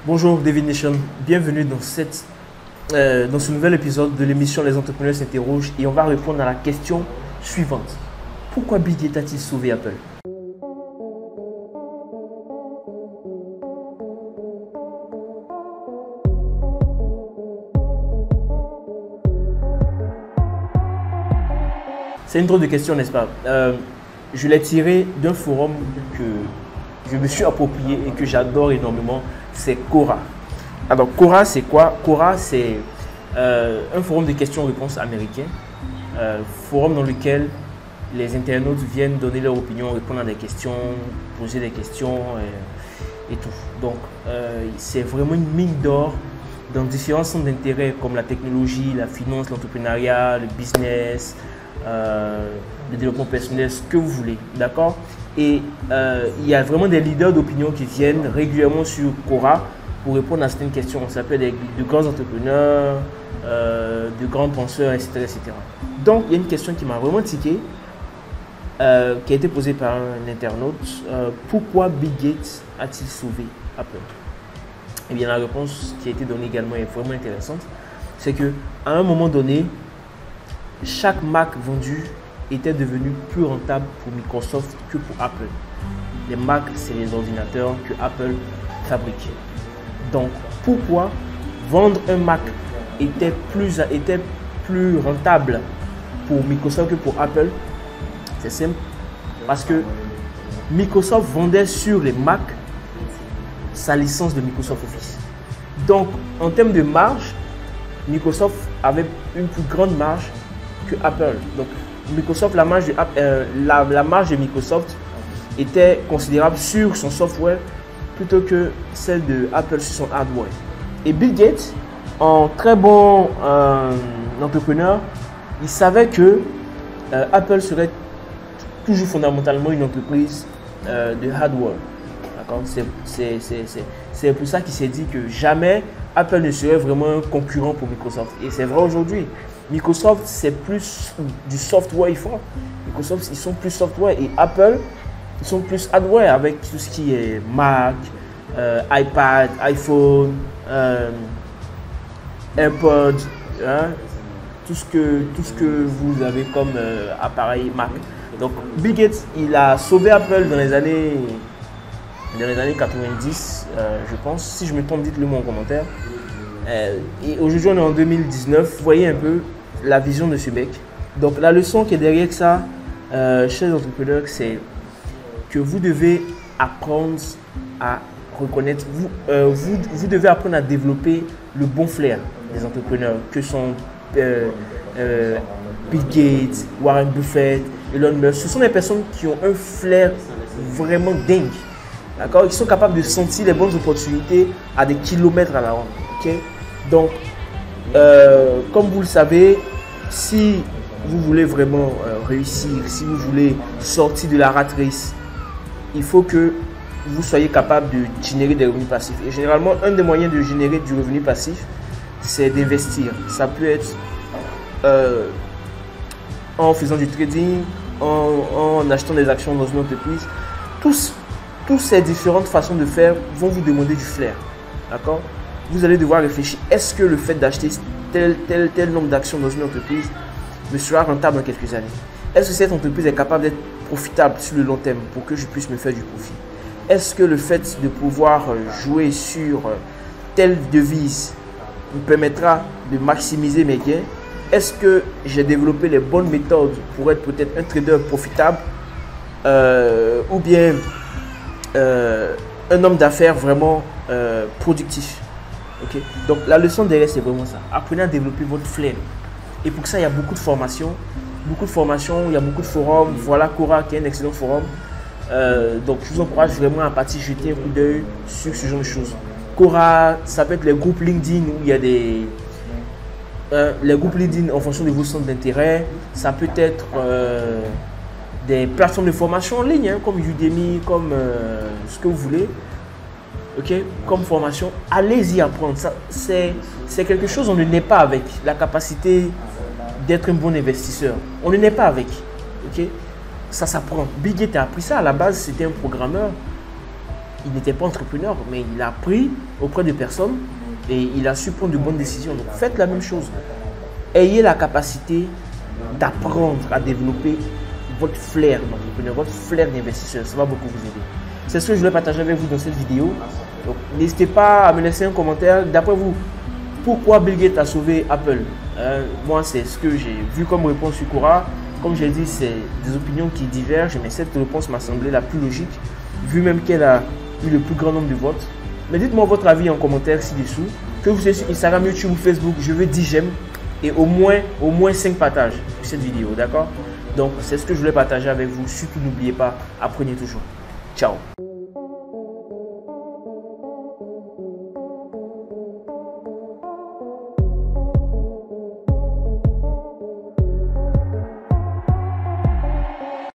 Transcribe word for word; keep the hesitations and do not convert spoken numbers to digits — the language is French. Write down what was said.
Bonjour David Nation, bienvenue dans, cette, euh, dans ce nouvel épisode de l'émission Les Entrepreneurs s'interrogent et on va répondre à la question suivante. Pourquoi Bill Gates a-t-il sauvé Apple? C'est une drôle de question, n'est-ce pas? euh, Je l'ai tiré d'un forum que je me suis approprié et que j'adore énormément, c'est Quora. Alors Quora, c'est quoi? Quora, c'est euh, un forum de questions-réponses américain, euh, forum dans lequel les internautes viennent donner leur opinion, répondre à des questions, poser des questions et, et tout. Donc euh, c'est vraiment une mine d'or dans différents centres d'intérêt comme la technologie, la finance, l'entrepreneuriat, le business, euh, le développement personnel, ce que vous voulez, d'accord? Et euh, il y a vraiment des leaders d'opinion qui viennent régulièrement sur Quora pour répondre à certaines questions. Ça peut être de grands entrepreneurs, euh, de grands penseurs, et cetera, et cetera. Donc, il y a une question qui m'a vraiment tiqué, euh, qui a été posée par un internaute. Euh, pourquoi Bill Gates a-t-il sauvé Apple? Et bien, la réponse qui a été donnée également est vraiment intéressante. C'est qu'à un moment donné, chaque Mac vendu était devenu plus rentable pour Microsoft que pour Apple. Les Mac, c'est les ordinateurs que Apple fabriquait. Donc, pourquoi vendre un Mac était plus, était plus rentable pour Microsoft que pour Apple? C'est simple, parce que Microsoft vendait sur les Mac sa licence de Microsoft Office. Donc, en termes de marge, Microsoft avait une plus grande marge que Apple. Donc, Microsoft, la marge, de, euh, la, la marge de Microsoft était considérable sur son software plutôt que celle de Apple sur son hardware. Et Bill Gates, en très bon euh, entrepreneur, il savait que euh, Apple serait toujours fondamentalement une entreprise euh, de hardware. C'est pour ça qu'il s'est dit que jamais Apple ne serait vraiment un concurrent pour Microsoft. Et c'est vrai aujourd'hui. Microsoft, c'est plus du software, ils font. Microsoft, ils sont plus software et Apple, ils sont plus hardware avec tout ce qui est Mac, euh, iPad, iPhone, euh, AirPods, hein, tout, ce que, tout ce que vous avez comme euh, appareil Mac. Donc, Bill Gates, il a sauvé Apple dans les années, dans les années quatre-vingt-dix, euh, je pense. Si je me trompe, dites-le moi en commentaire. Euh, et aujourd'hui, on est en deux mille dix-neuf. Vous voyez un peu la vision de ce mec. Donc, la leçon qui est derrière ça, euh, chers entrepreneurs, c'est que vous devez apprendre à reconnaître, vous, euh, vous, vous devez apprendre à développer le bon flair des entrepreneurs que sont euh, euh, Bill Gates, Warren Buffett, Elon Musk. Ce sont des personnes qui ont un flair vraiment dingue. D'accord? Ils sont capables de sentir les bonnes opportunités à des kilomètres à la ronde. Okay? Donc, euh, comme vous le savez, si vous voulez vraiment euh, réussir, si vous voulez sortir de la rat race, il faut que vous soyez capable de générer des revenus passifs. Et généralement, un des moyens de générer du revenu passif, c'est d'investir. Ça peut être euh, en faisant du trading, en, en achetant des actions dans une entreprise. Tous, toutes ces différentes façons de faire vont vous demander du flair. D'accord? Vous allez devoir réfléchir, est-ce que le fait d'acheter tel, tel, tel nombre d'actions dans une entreprise me sera rentable dans quelques années? Est-ce que cette entreprise est capable d'être profitable sur le long terme pour que je puisse me faire du profit? Est-ce que le fait de pouvoir jouer sur telle devise me permettra de maximiser mes gains? Est-ce que j'ai développé les bonnes méthodes pour être peut-être un trader profitable euh, ou bien euh, un homme d'affaires vraiment euh, productif? Okay. Donc la leçon derrière, c'est vraiment ça. Apprenez à développer votre flair. Et pour ça, il y a beaucoup de formations. Beaucoup de formations, il y a beaucoup de forums. Voilà Quora qui est un excellent forum. Euh, donc je vous encourage vraiment à partir jeter un coup d'œil sur ce genre de choses. Quora, ça peut être les groupes LinkedIn où il y a des... Euh, les groupes LinkedIn en fonction de vos centres d'intérêt. Ça peut être euh, des plateformes de formation en ligne, hein, comme Udemy, comme euh, ce que vous voulez. Ok, comme formation, allez-y apprendre. C'est quelque chose, on ne naît pas avec la capacité d'être un bon investisseur. On ne naît pas avec. Ok, ça s'apprend. Bill Gates a appris ça. À la base, c'était un programmeur. il n'était pas entrepreneur, mais il a appris auprès de personnes et il a su prendre de bonnes décisions. Donc faites la même chose. Ayez la capacité d'apprendre à développer votre flair d'entrepreneur, votre flair d'investisseur. Ça va beaucoup vous aider. C'est ce que je voulais partager avec vous dans cette vidéo. Donc n'hésitez pas à me laisser un commentaire. D'après vous, pourquoi Bill Gates a sauvé Apple? euh, Moi, c'est ce que j'ai vu comme réponse sur Quora. Comme je l'ai dit, c'est des opinions qui divergent, mais cette réponse m'a semblé la plus logique, vu même qu'elle a eu le plus grand nombre de votes. Mais dites-moi votre avis en commentaire ci-dessous. Que vous soyez sur Instagram, YouTube ou Facebook, je veux dix j'aime et au moins, au moins cinq partages pour cette vidéo, d'accord? Donc, c'est ce que je voulais partager avec vous. Surtout, n'oubliez pas, apprenez toujours. Ciao!